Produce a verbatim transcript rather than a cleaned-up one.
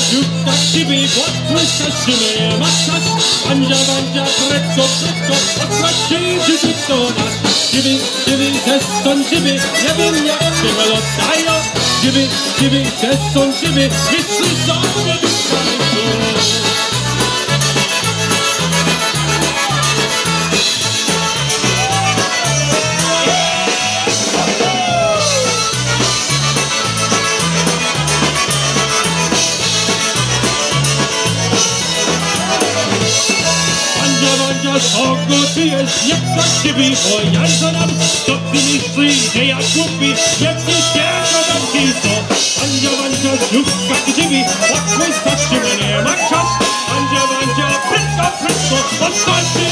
Siutka cibi, płatkuska szymy, maczać. Andzia, wandzia, prezzo, prezzo, odpłaci dziedzictwo nas. Dziwy, dziwy, też są dziwy, nie wiem jak się melodają. Dziwy, dziwy, też są dziwy, wszyscy sobie wystają. Kogo ty jest, jak właściwy, o jajco nam, co ty myślisz, że ja głupi, jak nie ścierza dam ci to. Andzia, wandzia, ziutka, gdziwi, łatwo starczy mnie, ma czas. Andzia, wandzia, prędko, prędko, odpalcie